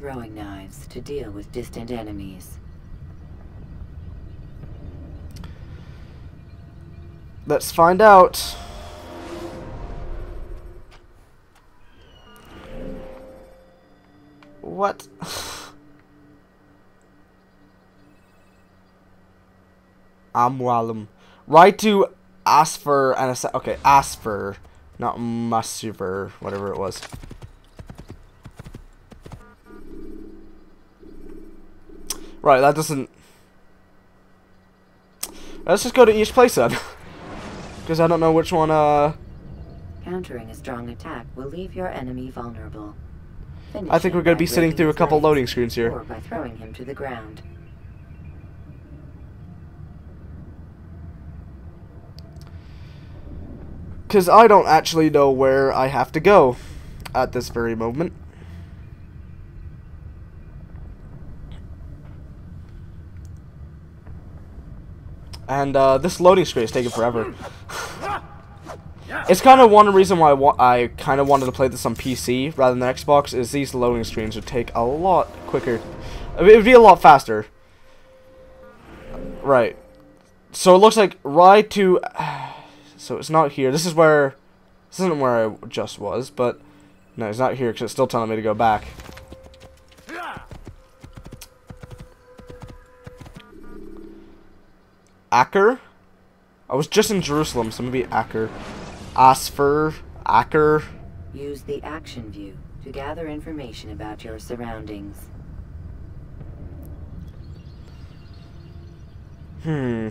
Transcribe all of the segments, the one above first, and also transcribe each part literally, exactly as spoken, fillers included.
throwing knives to deal with distant enemies. Let's find out. What? Amwalum. Right to Asfer and a okay, Asfer, not Musver, whatever it was. Right, that doesn't. Let's just go to each place then, because I don't know which one. Uh. Countering a strong attack will leave your enemy vulnerable. Finish I think we're going to be sitting through a couple legs, loading screens here. or by throwing him to the ground. Because I don't actually know where I have to go at this very moment. And uh, this loading screen is taking forever. It's kind of one reason why I, wa I kind of wanted to play this on P C rather than Xbox, is these loading screens would take a lot quicker. It would be a lot faster. Right. So it looks like right to... So it's not here. This is where... This isn't where I just was, but... No, it's not here because it's still telling me to go back. Acker? I was just in Jerusalem, so maybe Acker. Asfer, Acker. Use the action view to gather information about your surroundings. Hmm.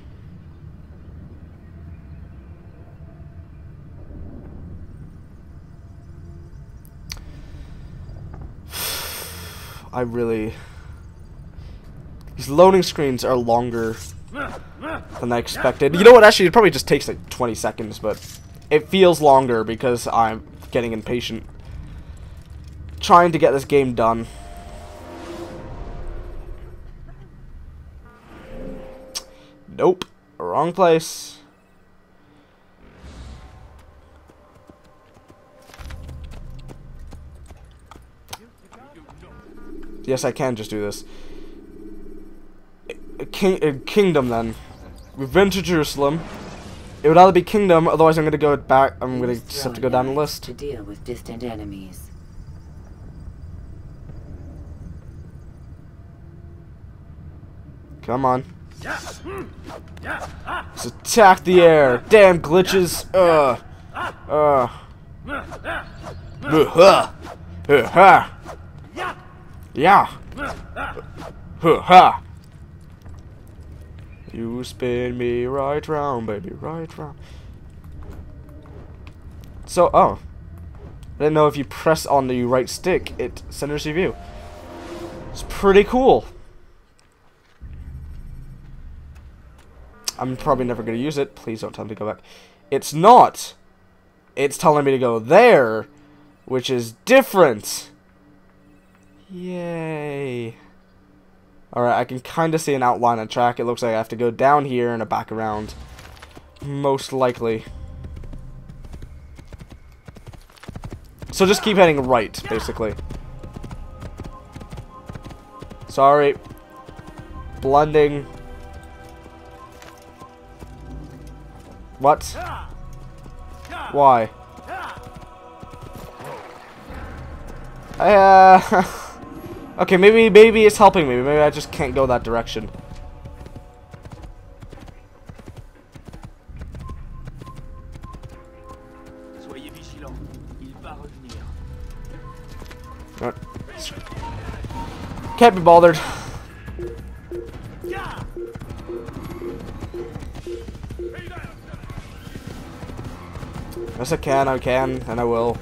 I really... These loading screens are longer than I expected. You know what, actually, it probably just takes like twenty seconds, but it feels longer because I'm getting impatient. Trying to get this game done. Nope. Wrong place. Yes, I can just do this. A king, a kingdom, then. We've been to Jerusalem. It would either be kingdom, otherwise I'm going to go back. I'm going to just have to go down the list. To deal with distant enemies. Come on. Let's attack the air. Damn glitches. Ugh. Ugh. Uh. Uh. Yeah. Ha. You spin me right round, baby, right round. So, oh. I didn't know if you press on the right stick, it centers your view. It's pretty cool. I'm probably never going to use it. Please don't tell me to go back. It's not. It's telling me to go there, which is different. Yay. Alright, I can kind of see an outline on track. It looks like I have to go down here and a back around. Most likely. So just keep heading right, basically. Sorry. Blending. What? Why? Uh... Okay, maybe maybe it's helping me. Maybe I just can't go that direction. Can't be bothered. Yes, I can, I can, and I will.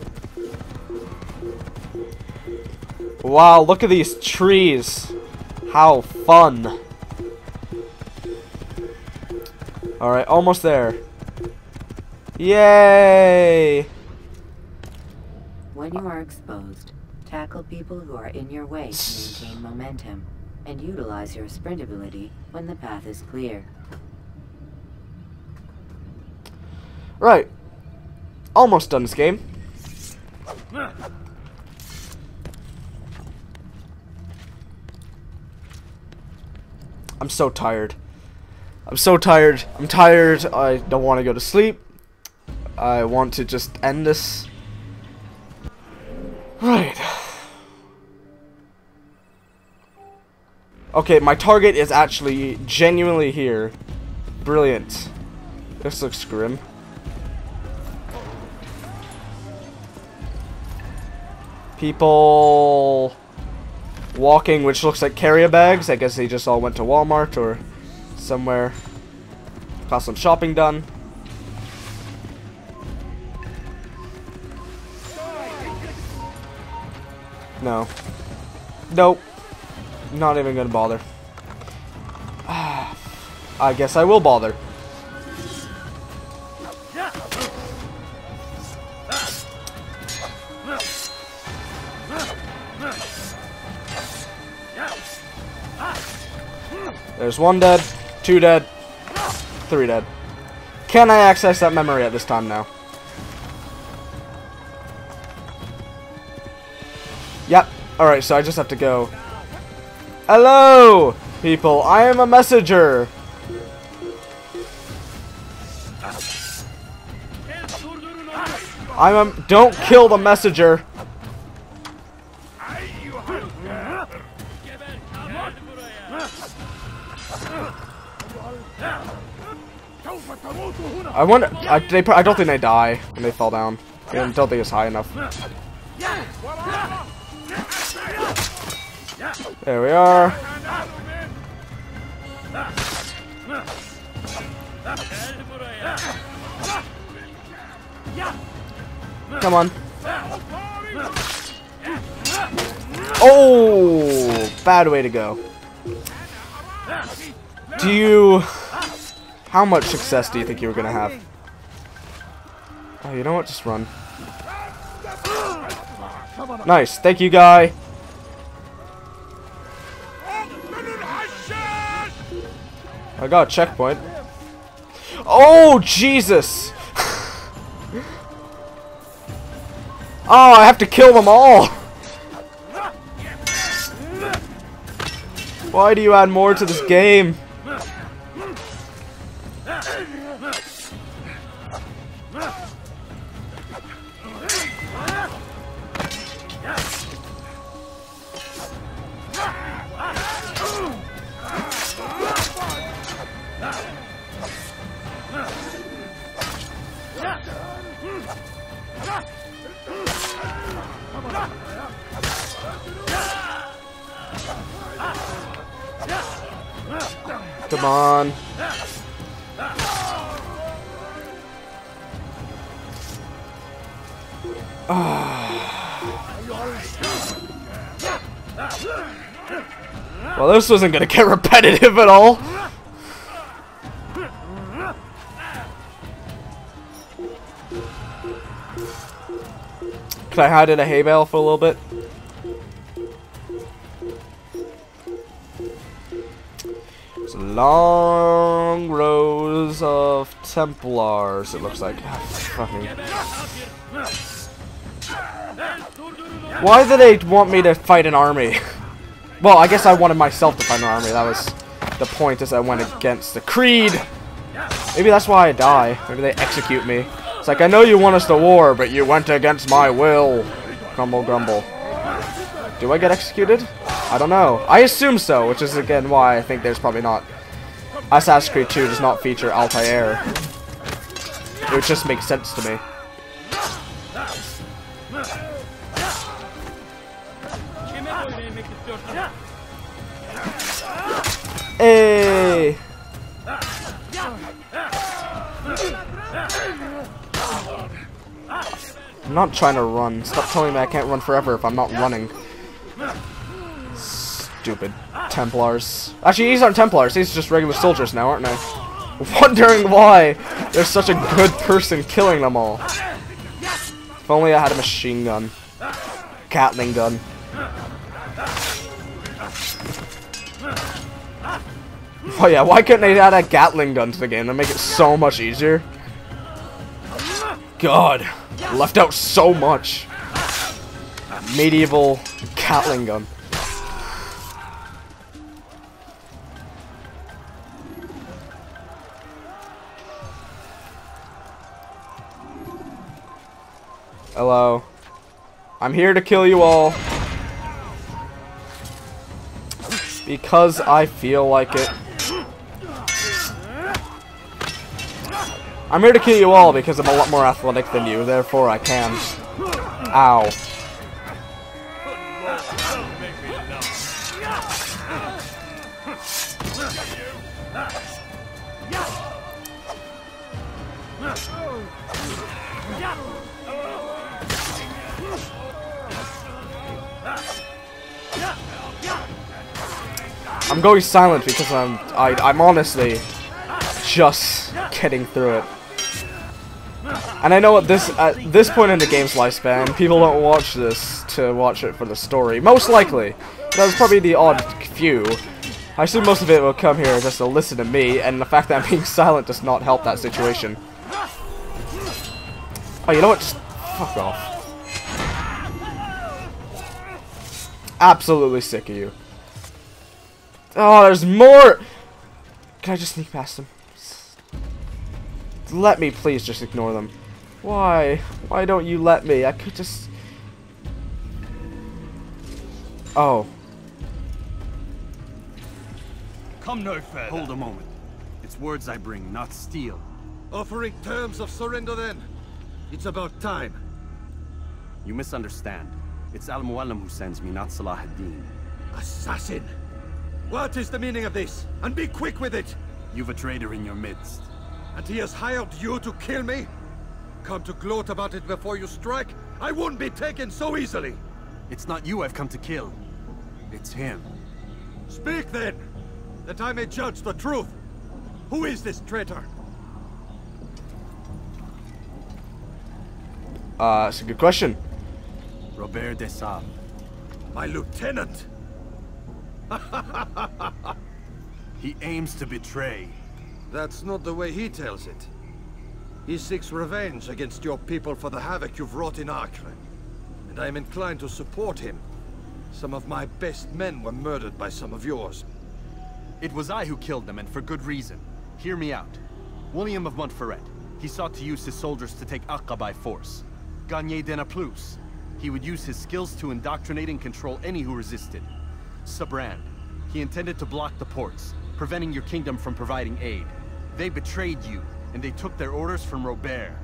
Wow, look at these trees. How fun. Alright, almost there. Yay! When you are exposed, tackle people who are in your way to maintain momentum, and utilize your sprint ability when the path is clear. Right. Almost done this game. I'm so tired. I'm so tired. I'm tired. I don't want to go to sleep. I want to just end this. Right. Okay, my target is actually genuinely here. Brilliant. This looks grim. People walking, which looks like carrier bags. I guess they just all went to Walmart or somewhere. Got some shopping done. No. Nope. Not even gonna bother. I guess I will bother. There's one dead, two dead, three dead. Can I access that memory at this time now? Yep. Alright, so I just have to go. Hello, people. I am a messenger. I'm a... Don't kill the messenger. I wonder. I, they, I don't think they die when they fall down. I don't think it's high enough. There we are. Come on. Oh, bad way to go. Do you... How much success do you think you were gonna have? Oh, you know what? Just run. Nice. Thank you, guy. I got a checkpoint. Oh, Jesus! Oh, I have to kill them all! Why do you add more to this game? Come on. Well, this wasn't gonna get repetitive at all. Can I hide in a hay bale for a little bit? It's long rows of Templars, it looks like. Fucking. Why did they want me to fight an army? Well, I guess I wanted myself to fight an army. That was the point, as I went against the Creed. Maybe that's why I die. Maybe they execute me. It's like, I know you want us to war, but you went against my will. Grumble, grumble. Do I get executed? I don't know. I assume so, which is again why I think there's probably not. Assassin's Creed two does not feature Altair. It would just make sense to me. Hey! I'm not trying to run. Stop telling me I can't run forever if I'm not running. Stupid Templars. Actually, these aren't Templars. These are just regular soldiers now, aren't they? Wondering why there's such a good person killing them all. If only I had a machine gun. Gatling gun. Oh yeah, why couldn't they add a Gatling gun to the game to make it so much easier? God, left out so much. Medieval Gatling gun. Hello. I'm here to kill you all. Because I feel like it. I'm here to kill you all because I'm a lot more athletic than you, therefore I can. Ow. I'm going silent because I'm I, I'm honestly just getting through it. And I know at this at this point in the game's lifespan, people don't watch this to watch it for the story. Most likely. There's probably the odd few. I assume most of it will come here just to listen to me, and the fact that I'm being silent does not help that situation. Oh, you know what? Just fuck off. Absolutely sick of you. Oh, there's more! Can I just sneak past them? Let me please just ignore them. Why? Why don't you let me? I could just... Oh. Come no further. Hold a moment. It's words I bring, not steel. Offering terms of surrender then? It's about time. You misunderstand. It's Al-Mualim who sends me, not Salah ad-Din. Assassin! What is the meaning of this? And be quick with it! You've a traitor in your midst. And he has hired you to kill me? Come to gloat about it before you strike? I won't be taken so easily! It's not you I've come to kill. It's him. Speak then! That I may judge the truth! Who is this traitor? Uh, that's a good question. Robert de Sable. My lieutenant! He aims to betray. That's not the way he tells it. He seeks revenge against your people for the havoc you've wrought in Acre. And I am inclined to support him. Some of my best men were murdered by some of yours. It was I who killed them, and for good reason. Hear me out. William of Montferrat. He sought to use his soldiers to take Acre by force. Gagné de Naplouse. He would use his skills to indoctrinate and control any who resisted. Sabrand. He intended to block the ports, preventing your kingdom from providing aid. They betrayed you, and they took their orders from Robert.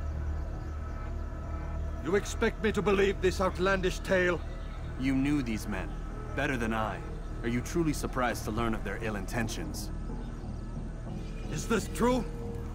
You expect me to believe this outlandish tale? You knew these men, better than I. Are you truly surprised to learn of their ill intentions? Is this true?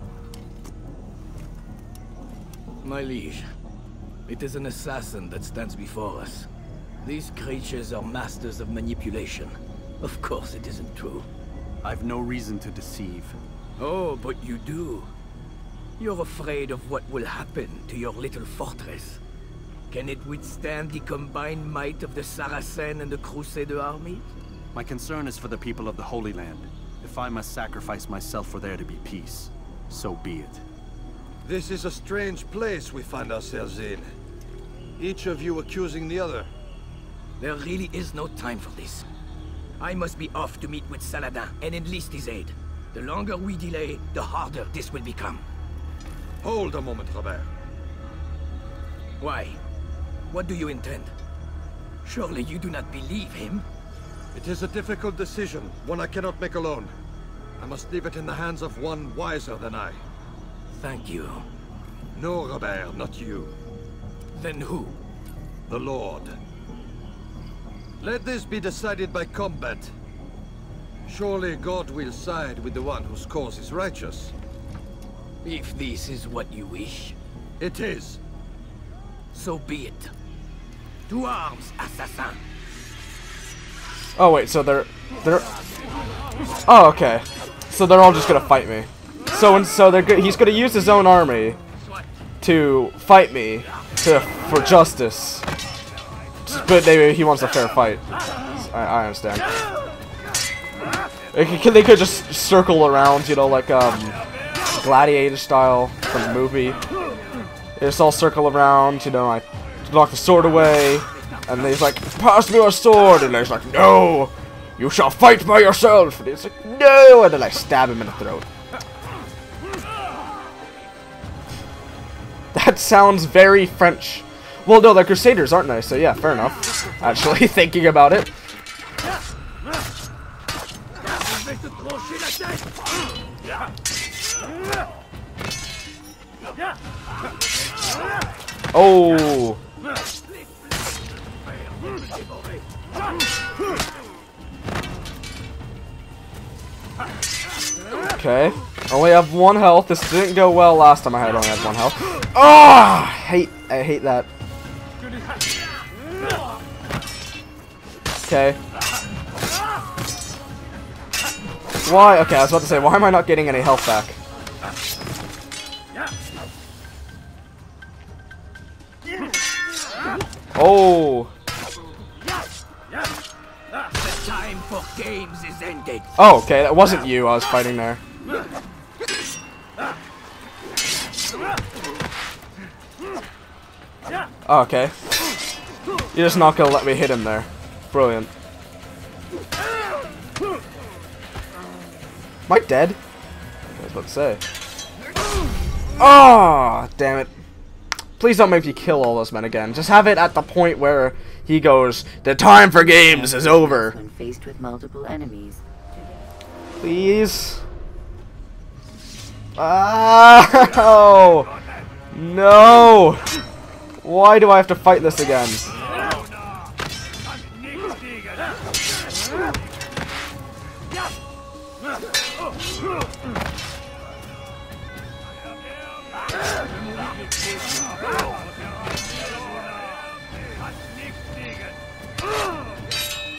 My liege, it is an assassin that stands before us. These creatures are masters of manipulation. Of course it isn't true. I've no reason to deceive. Oh, but you do. You're afraid of what will happen to your little fortress. Can it withstand the combined might of the Saracen and the Crusader armies? My concern is for the people of the Holy Land. If I must sacrifice myself for there to be peace, so be it. This is a strange place we find ourselves in. Each of you accusing the other. There really is no time for this. I must be off to meet with Saladin and enlist his aid. The longer we delay, the harder this will become. Hold a moment, Robert. Why? What do you intend? Surely you do not believe him? It is a difficult decision, one I cannot make alone. I must leave it in the hands of one wiser than I. Thank you. No, Robert, not you. Then who? The Lord. Let this be decided by combat. Surely God will side with the one whose cause is righteous. If this is what you wish, It is. so be it. To arms, assassin! Oh wait, so they're they're. Oh okay, so they're all just gonna fight me. So and so they're go he's gonna use his own army to fight me to for justice. But they, he wants a fair fight. I, I understand. They could, they could just circle around, you know, like um, Gladiator style from the movie. They just all circle around, you know, I knock the sword away, and he's like, pass me your sword, and he's like, no, you shall fight by yourself, and he's like, no, and then I stab him in the throat. That sounds very French. Well, no, the Crusaders aren't nice, so yeah, fair enough. Actually, thinking about it. Oh. Okay. Only have one health. This didn't go well last time I had only had one health. Ah, oh, hate I hate that. Okay. Why? Okay, I was about to say, why am I not getting any health back? Oh. The time for games is ended. Oh, okay, that wasn't you I was fighting there. Oh, okay. You're just not gonna let me hit him there. Brilliant. Am I dead? I was about to say. Oh, damn it. Please don't make me kill all those men again. Just have it at the point where he goes, the time for games is over. When faced with multiple enemies. Please. Ah, oh, no. Why do I have to fight this again?